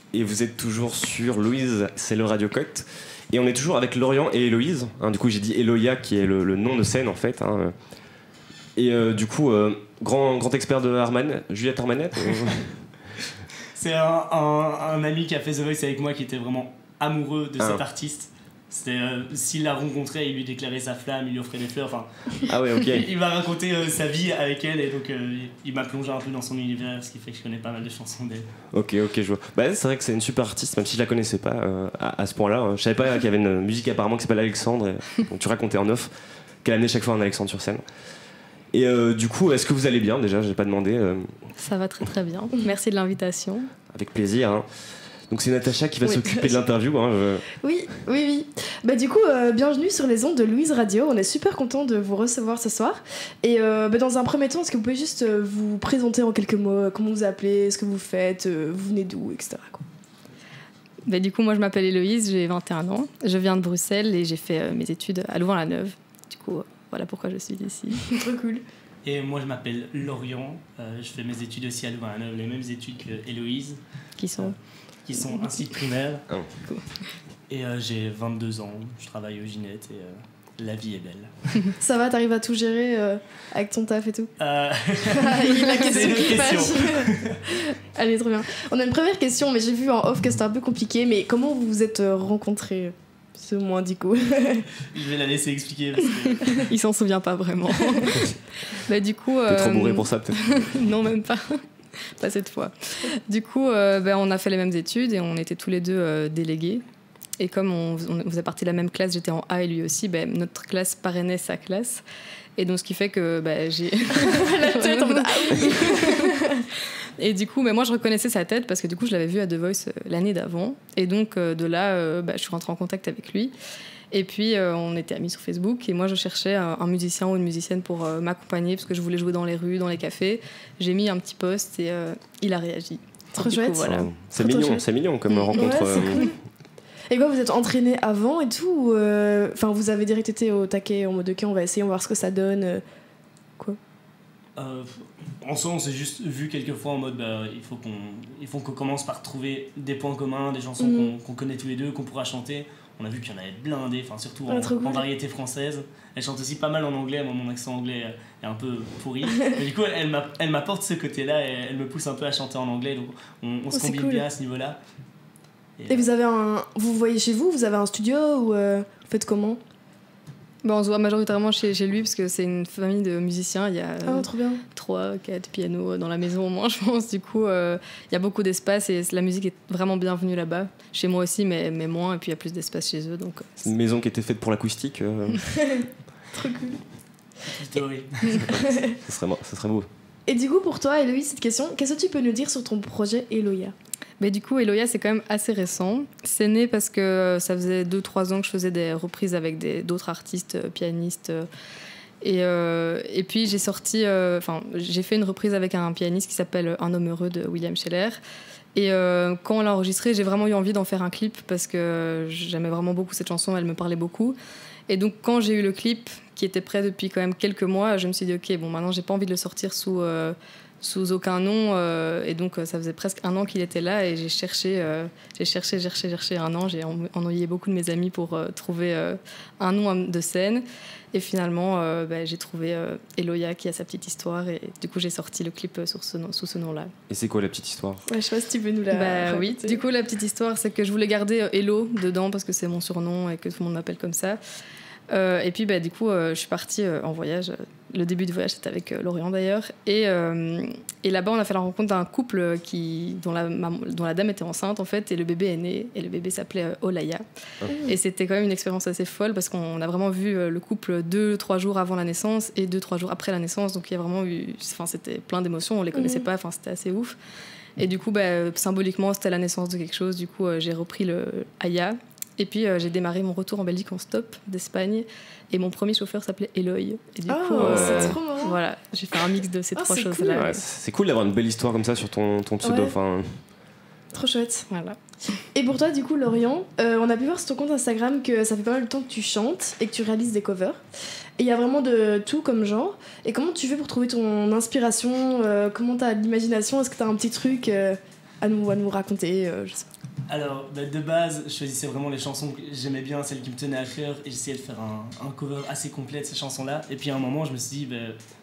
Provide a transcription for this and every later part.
Et vous êtes toujours sur Louise, c'est le Radio Cote. Et on est toujours avec Lorient et Héloïse. Du coup, j'ai dit Eloïa, qui est le nom de scène, en fait. Et du coup, grand expert de Juliette Armanet. C'est un ami qui a fait The Voice avec moi qui était vraiment amoureux de cet artiste. C'était s'il l'a rencontré, il lui déclarait sa flamme, il lui offrait des fleurs. Enfin, ah ouais, ok. Il m'a raconté sa vie avec elle et donc il m'a plongé un peu dans son univers, ce qui fait que je connais pas mal de chansons d'elle. Ok, je vois. Bah, c'est vrai que c'est une super artiste, même si je la connaissais pas à ce point-là. Je savais pas qu'il y avait une musique apparemment qui s'appelle Alexandre. Donc tu racontais en off qu'elle amenait chaque fois un Alexandre sur scène. Et du coup, est-ce que vous allez bien déjà? J'ai pas demandé. Ça va très très bien. Merci de l'invitation. Avec plaisir. Donc c'est Natacha qui va s'occuper de l'interview. Oui. Bah, du coup, bienvenue sur les ondes de Louise Radio. On est super content de vous recevoir ce soir. Et dans un premier temps, est-ce que vous pouvez juste vous présenter en quelques mots? Comment vous appelez? Ce que vous faites? Vous venez d'où? Etc. Bah, du coup, moi je m'appelle Héloïse, j'ai 21 ans. Je viens de Bruxelles et j'ai fait mes études à Louvain-la-Neuve. Du coup, voilà pourquoi je suis ici. Trop cool. Et moi je m'appelle Lorient. Je fais mes études aussi à Louvain-la-Neuve, les mêmes études que Héloïse. Qui sont un cycle primaire. Oh. Et j'ai 22 ans, je travaille au Ginette et la vie est belle. Ça va, t'arrives à tout gérer avec ton taf et tout? Il a question qui fâche. Allez, trop bien. On a une première question, mais j'ai vu en off que c'était un peu compliqué. Mais comment vous vous êtes rencontrés, ce moins dico? Je vais la laisser expliquer parce que... Il s'en souvient pas vraiment. Bah, du coup, t'es trop bourré pour ça peut-être? Non, même pas. Pas cette fois. Du coup, on a fait les mêmes études et on était tous les deux délégués. Et comme on faisait partie de la même classe, j'étais en A et lui aussi, notre classe parrainait sa classe. Et donc, ce qui fait que j'ai... La tête en mode ah oui. Et du coup, moi, je reconnaissais sa tête parce que du coup, je l'avais vu à The Voice l'année d'avant. Et donc, de là, je suis rentrée en contact avec lui. Et puis, on était amis sur Facebook. Et moi, je cherchais un musicien ou une musicienne pour m'accompagner parce que je voulais jouer dans les rues, dans les cafés. J'ai mis un petit post et il a réagi. Trop chouette. Voilà. C'est mignon comme rencontre. Ouais, c'est cool. Et quoi, vous êtes entraînés avant et tout? Enfin, vous avez direct été au taquet en mode ok, on va essayer, on va voir ce que ça donne. Quoi? En soi, on s'est juste vu quelques fois en mode il faut qu'on commence par trouver des points communs, des chansons qu'on connaît tous les deux, qu'on pourra chanter. On a vu qu'il y en avait blindé, surtout en variété française. Elle chante aussi pas mal en anglais, moi mon accent anglais est un peu pourri. Mais du coup, elle m'apporte ce côté-là et elle me pousse un peu à chanter en anglais, donc on se combine bien à ce niveau-là. Et vous avez vous voyez chez vous? Vous avez un studio ou vous faites comment? On se voit majoritairement chez lui parce que c'est une famille de musiciens. Il y a 3-4 pianos dans la maison au moins, je pense. Du coup, il y a beaucoup d'espace et la musique est vraiment bienvenue là-bas. Chez moi aussi, mais moins. Et puis il y a plus d'espace chez eux. Donc, c'est une maison qui était faite pour l'acoustique. Trop cool. Story. Ça serait beau. Et du coup, pour toi, Héloïse, cette question, qu'est-ce que tu peux nous dire sur ton projet Eloïa? Mais du coup, Eloïa, c'est quand même assez récent. C'est né parce que ça faisait 2-3 ans que je faisais des reprises avec d'autres artistes, pianistes. Et puis, j'ai fait une reprise avec un pianiste qui s'appelle Un homme heureux de William Scheller. Et quand on l'a enregistré, j'ai vraiment eu envie d'en faire un clip parce que j'aimais vraiment beaucoup cette chanson, elle me parlait beaucoup. Et donc, quand j'ai eu le clip, qui était prêt depuis quand même quelques mois, je me suis dit, ok, maintenant, j'ai pas envie de le sortir sous aucun nom, et donc ça faisait presque 1 an qu'il était là et j'ai cherché 1 an, j'ai ennuyé beaucoup de mes amis pour trouver un nom de scène et finalement j'ai trouvé Eloïa qui a sa petite histoire et du coup j'ai sorti le clip sous ce nom-là. Et c'est quoi la petite histoire? Je sais pas si tu veux nous la raconter. Oui, du coup la petite histoire c'est que je voulais garder Elo dedans parce que c'est mon surnom et que tout le monde m'appelle comme ça. Et puis du coup je suis partie en voyage. Le début du voyage c'était avec Lorient d'ailleurs et là-bas on a fait la rencontre d'un couple dont la dame était enceinte en fait et le bébé est né et le bébé s'appelait Olaya. Et c'était quand même une expérience assez folle parce qu'on a vraiment vu le couple 2-3 jours avant la naissance et 2-3 jours après la naissance, donc il y a vraiment eu, c'était plein d'émotions, on les connaissait pas, c'était assez ouf. Et du coup symboliquement c'était la naissance de quelque chose, du coup j'ai repris le Aya. Et puis j'ai démarré mon retour en Belgique en stop d'Espagne et mon premier chauffeur s'appelait Eloy. Et du coup, c'est trop marrant. Voilà, j'ai fait un mix de ces 3 choses-là. Cool. Ouais, c'est cool d'avoir une belle histoire comme ça sur ton pseudo. Ouais. Trop chouette. Voilà. Et pour toi, du coup, Lorient, on a pu voir sur ton compte Instagram que ça fait pas mal de temps que tu chantes et que tu réalises des covers. Et il y a vraiment de tout comme genre. Et comment tu fais pour trouver ton inspiration? Comment t'as de l'imagination? Est-ce que t'as un petit truc à nous raconter? Je sais pas. Alors, de base, je choisissais vraiment les chansons que j'aimais bien, celles qui me tenaient à cœur, et j'essayais de faire un cover assez complet de ces chansons-là. Et puis à un moment, je me suis dit,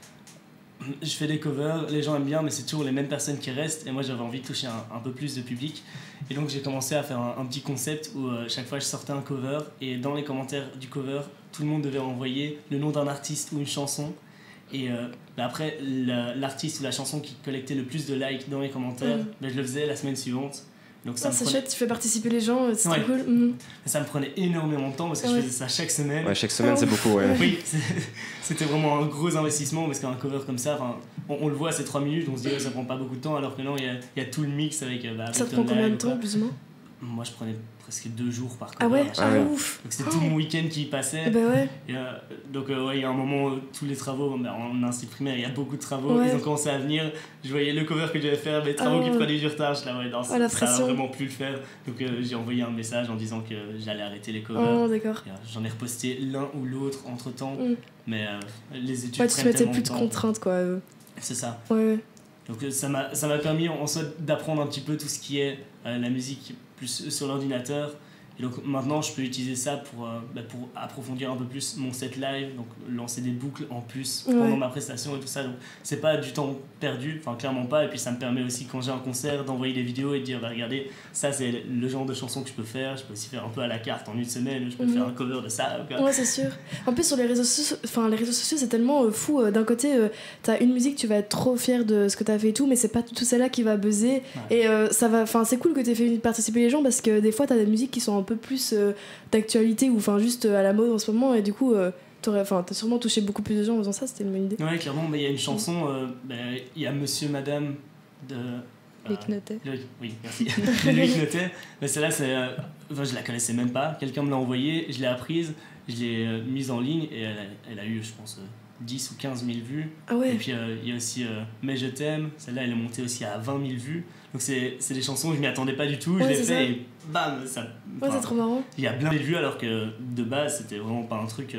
je fais des covers, les gens aiment bien, mais c'est toujours les mêmes personnes qui restent, et moi j'avais envie de toucher un peu plus de public. Et donc j'ai commencé à faire un petit concept où chaque fois je sortais un cover, et dans les commentaires du cover, tout le monde devait envoyer le nom d'un artiste ou une chanson. Et après, l'artiste ou la chanson qui collectait le plus de likes dans les commentaires, je le faisais la semaine suivante. Donc c'est chouette, tu fais participer les gens, c'est trop cool. Ça me prenait énormément de temps parce que je faisais ça chaque semaine. Ouais, chaque semaine c'est beaucoup. Ouais. Oui, c'était vraiment un gros investissement parce qu'un cover comme ça, on le voit, c'est 3 minutes, on se dit ça prend pas beaucoup de temps, alors que non, il y a tout le mix avec. Ça te prend combien de temps plus ou moins? Moi je prenais presque 2 jours par cover. Ah ouais, ouf. Donc c'était tout mon week-end qui y passait. Bah ouais. Et, donc il y a un moment où tous les travaux, en institut primaire il y a beaucoup de travaux, ils ont commencé à venir, je voyais le cover que je devais faire, les travaux qui prenaient du retard, je là ça va vraiment plus le faire. Donc j'ai envoyé un message en disant que j'allais arrêter les covers. D'accord. J'en ai reposté l'un ou l'autre entre temps, mais les études prennent tellement de temps. Tu mettais plus de contraintes quoi. C'est ça. Ouais. Donc ça m'a permis en soi d'apprendre un petit peu tout ce qui est la musique plus sur l'ordinateur. Et donc maintenant je peux utiliser ça pour approfondir un peu plus mon set live, donc lancer des boucles en plus pendant ma prestation et tout ça. Donc c'est pas du temps perdu, enfin clairement pas. Et puis ça me permet aussi quand j'ai un concert d'envoyer des vidéos et de dire regardez, ça c'est le genre de chanson que je peux faire. Je peux aussi faire un peu à la carte en une semaine, je peux faire un cover de ça. Ouais, c'est sûr. En plus sur les réseaux sociaux, c'est tellement fou. D'un côté t'as une musique, tu vas être trop fier de ce que t'as fait et tout, mais c'est pas tout celle-là qui va buzzer. Et c'est cool que t'aies fait participer les gens parce que des fois t'as des musiques qui sont un peu plus d'actualité ou juste à la mode en ce moment, et du coup t'as sûrement touché beaucoup plus de gens en faisant ça. C'était une bonne idée. Ouais, clairement. Il y a une chanson, il y a Monsieur Madame de Luc Notet. Oui, merci. De Luc Notet. Mais celle-là, je la connaissais même pas, quelqu'un me l'a envoyée, je l'ai apprise, je l'ai mise en ligne et elle a eu je pense 10 ou 15 000 vues. Ah ouais. Et puis il y a aussi Mais je t'aime, celle-là elle est montée aussi à 20 000 vues. Donc c'est des chansons où je m'y attendais pas du tout, je l'ai fait et bam, ça. Ouais, c'est trop marrant. Il y a plein de vues alors que de base c'était vraiment pas un truc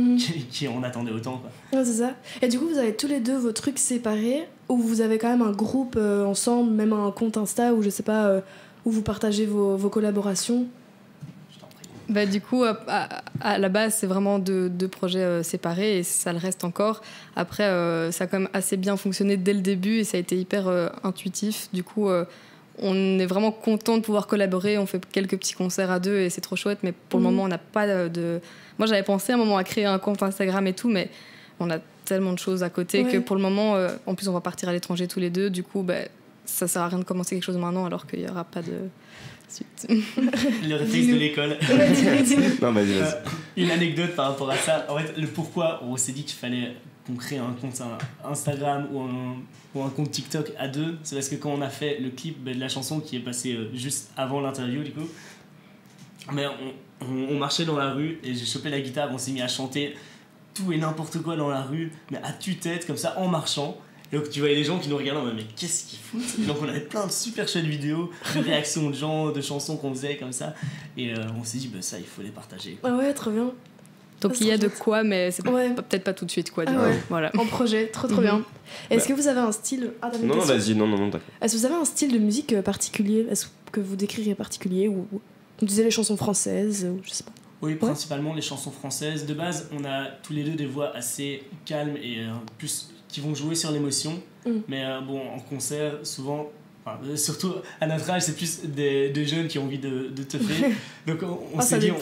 qui on attendait autant quoi. Ouais, c'est ça. Et du coup vous avez tous les deux vos trucs séparés ou vous avez quand même un groupe ensemble, même un compte Insta ou je sais pas où vous partagez vos collaborations? Bah, du coup, à la base, c'est vraiment deux projets séparés et ça le reste encore. Après, ça a quand même assez bien fonctionné dès le début et ça a été hyper intuitif. Du coup, on est vraiment content de pouvoir collaborer. On fait quelques petits concerts à deux et c'est trop chouette. Mais pour le moment, on n'a pas de... Moi, j'avais pensé à un moment à créer un compte Instagram et tout, mais on a tellement de choses à côté que pour le moment, en plus, on va partir à l'étranger tous les deux. Du coup, ça sert à rien de commencer quelque chose maintenant alors qu'il n'y aura pas de... suite. Le réflexe de l'école. Non, vas-y. Une anecdote par rapport à ça. En fait, le pourquoi on s'est dit qu'il fallait qu'on crée un compte Instagram ou un compte TikTok à deux, c'est parce que quand on a fait le clip de la chanson qui est passé juste avant l'interview du coup, mais on marchait dans la rue et j'ai chopé la guitare, on s'est mis à chanter tout et n'importe quoi dans la rue, mais à tue-tête comme ça en marchant. Et donc tu voyais les gens qui nous regardaient en mode mais qu'est-ce qu'ils foutent. Et donc on avait plein de super chouettes vidéos, de réactions de gens, de chansons qu'on faisait comme ça. Et on s'est dit ça il faut les partager. Ah ouais, trop bien. Donc il y a de quoi, mais c'est peut-être pas tout de suite quoi. Voilà. En projet, trop bien. Est-ce que vous avez un style... Non, vas-y, non, d'accord. Est-ce que vous avez un style de musique particulier? Est-ce que vous décririez particulier ou vous disiez les chansons françaises ou je sais pas? Oui, principalement les chansons françaises. De base, on a tous les deux des voix assez calmes et plus qui vont jouer sur l'émotion. Mais en concert, souvent, surtout à notre âge, c'est plus des jeunes qui ont envie de teuffer. Donc on s'est dit...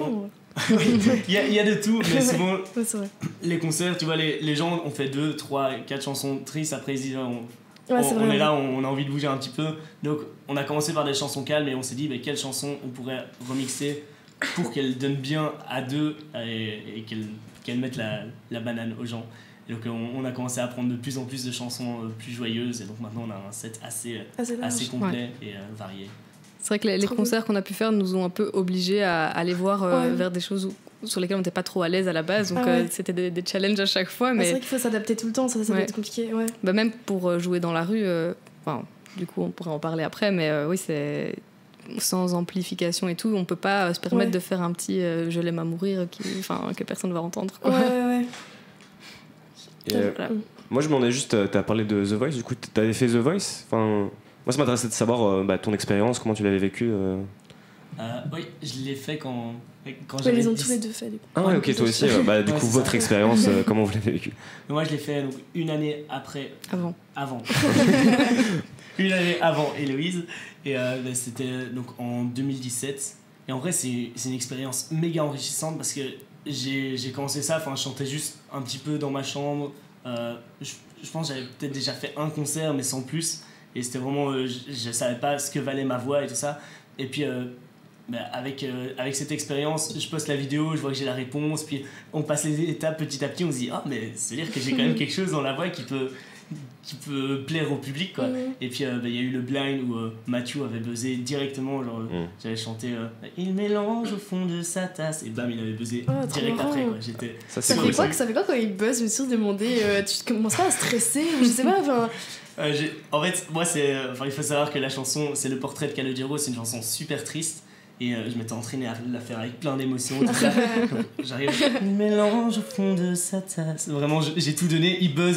Il y a de tout, mais souvent, les concerts, tu vois, les gens ont fait 2, 3, 4 chansons tristes, après ils disent... on est là, on a envie de bouger un petit peu. Donc on a commencé par des chansons calmes et on s'est dit quelle chanson on pourrait remixer pour qu'elle donne bien à deux et qu'elle mette la banane aux gens. Et donc on a commencé à prendre de plus en plus de chansons plus joyeuses et donc maintenant on a un set assez complet et varié. C'est vrai que les concerts qu'on a pu faire nous ont un peu obligés à aller voir vers des choses sur lesquelles on n'était pas trop à l'aise à la base, donc c'était des challenges à chaque fois. Mais c'est vrai qu'il faut s'adapter tout le temps, ça doit être compliqué. Même pour jouer dans la rue, du coup on pourrait en parler après, mais oui, c'est sans amplification et tout, on peut pas se permettre de faire un petit je l'aime à mourir que personne ne va entendre. Moi je me demandais juste, t'as parlé de The Voice, du coup t'avais fait The Voice, moi ça m'intéressait de savoir ton expérience, comment tu l'avais vécu. Oui, je l'ai fait quand Ouais, j'avais ils ont 10. tous les deux fait. Du coup. Ah ouais, ok, toi aussi. Du coup, c'est votre ça. expérience, comment vous l'avez vécu? Moi, je l'ai fait donc, une année avant. Une année avant Héloïse. Et c'était donc en 2017. Et en vrai, c'est une expérience méga enrichissante parce que j'ai commencé ça, enfin, je chantais juste un petit peu dans ma chambre. Je pense que j'avais peut-être déjà fait un concert, mais sans plus. Et c'était vraiment, je savais pas ce que valait ma voix et tout ça. Et puis, avec cette expérience, je poste la vidéo, je vois que j'ai la réponse, puis on passe les étapes petit à petit, on se dit, ah, mais c'est-à-dire que j'ai quand même quelque chose dans la voix qui peut plaire au public, quoi. Et puis il y a eu le blind où Mathieu avait buzzé directement, genre j'avais chanté il mélange au fond de sa tasse et bam, il avait buzzé direct après, quoi. Ça fait quoi quand il buzz? Je me suis demandé, tu commences pas à stresser ou je sais pas, enfin... En fait, moi il faut savoir que la chanson c'est le portrait de Calogero, c'est une chanson super triste. Et je m'étais entraîné à la faire avec plein d'émotions, tout ça. J'arrive, il mélange au fond de sa tasse. Vraiment, j'ai tout donné, il buzz.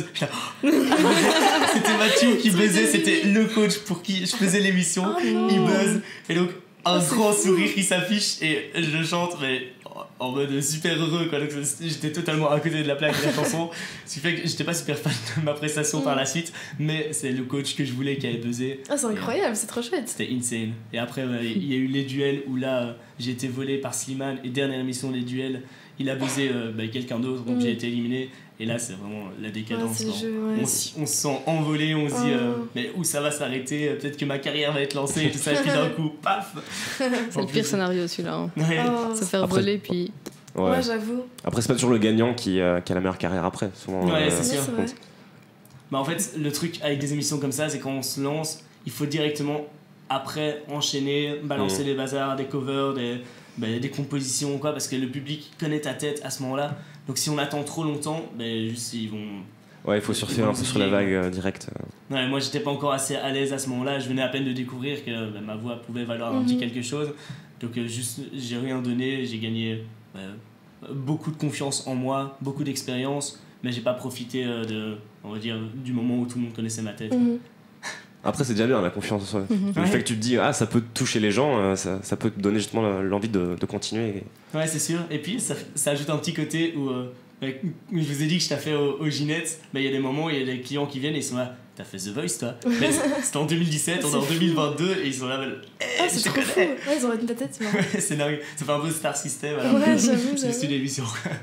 C'était Mathieu qui buzzait, c'était le coach pour qui je faisais l'émission. Il buzz. Et donc, un grand sourire qui s'affiche et je chante, mais en mode super heureux, quoi. Donc, j'étais totalement à côté de la plaque de la chanson. Ce qui fait que j'étais pas super fan de ma prestation par la suite, mais c'est le coach que je voulais qui avait buzzé. Ah, c'est incroyable, c'est trop chouette. C'était insane. Et après, il y a eu les duels où là, j'ai été volé par Slimane. Et dernière émission, les duels, il a buzzé quelqu'un d'autre, donc j'ai été éliminé. Et là, c'est vraiment la décadence. On se sent envolé, on se dit, mais où ça va s'arrêter? Peut-être que ma carrière va être lancée et tout ça. Et puis d'un coup, paf! C'est le pire scénario, celui-là. Hein. Ouais. Se faire voler, puis... Ouais, j'avoue. Après, c'est pas toujours le gagnant qui a la meilleure carrière après. Souvent, ouais, c'est sûr. Vrai. En fait, le truc avec des émissions comme ça, c'est quand on se lance, il faut directement, après, enchaîner, balancer des bazars, des covers, des compositions, quoi, parce que le public connaît ta tête à ce moment-là. Donc si on attend trop longtemps, juste ils vont... Ouais, il faut surfer un peu sur la vague directe. Ouais, moi, j'étais pas encore assez à l'aise à ce moment-là. Je venais à peine de découvrir que ma voix pouvait valoir un petit quelque chose. Donc juste, j'ai rien donné, j'ai gagné beaucoup de confiance en moi, beaucoup d'expérience, mais j'ai pas profité on va dire, du moment où tout le monde connaissait ma tête. Après, c'est déjà bien la confiance en soi. Le fait que tu te dis, ça peut toucher les gens, ça peut te donner justement l'envie de continuer. Ouais, c'est sûr. Et puis, ça ajoute un petit côté où je vous ai dit que je t'ai fait au Ginette, mais il y a des moments où il y a des clients qui viennent et ils sont là, t'as fait The Voice toi? Mais c'était en 2017, on est en 2022 et ils sont là, c'est trop fou. Ouais, ils ont retenu ta tête. Ouais, c'est dingue. Ça fait un peu Star System. Alors ouais, j'avoue. C'est une émission.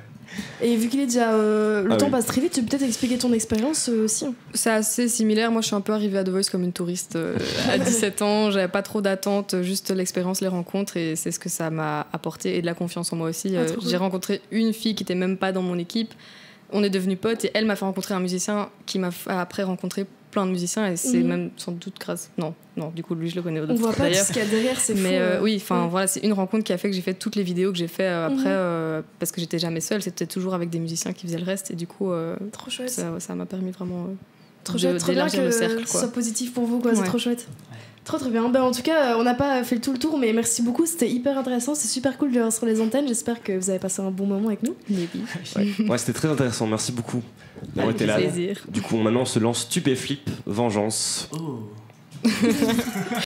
Et vu qu'il est déjà le temps passe très vite, tu peux peut-être expliquer ton expérience aussi. C'est assez similaire. Moi, je suis un peu arrivée à The Voice comme une touriste à 17 ans. J'avais pas trop d'attentes, juste l'expérience, les rencontres, et c'est ce que ça m'a apporté, et de la confiance en moi aussi. J'ai rencontré une fille qui était même pas dans mon équipe. On est devenus potes et elle m'a fait rencontrer un musicien qui m'a après rencontré plein de musiciens, et c'est même sans doute grâce... Non, du coup lui je le connais on voit pas tout ce qu'il y a derrière, c'est mais fou. oui, enfin voilà, c'est une rencontre qui a fait que j'ai fait toutes les vidéos que j'ai fait après, parce que j'étais jamais seule, c'était toujours avec des musiciens qui faisaient le reste, et du coup trop chouette. Ça m'a permis vraiment trop chouette, trop bien que le cercle, ce soit positif pour vous, quoi. C'est trop chouette. Trop bien. En tout cas, on n'a pas fait tout le tour, mais merci beaucoup, c'était hyper intéressant, c'est super cool de voir sur les antennes. J'espère que vous avez passé un bon moment avec nous. Ouais, c'était très intéressant, merci beaucoup d'avoir été là. Plaisir. Du coup, maintenant on se lance Stupéflip Vengeance.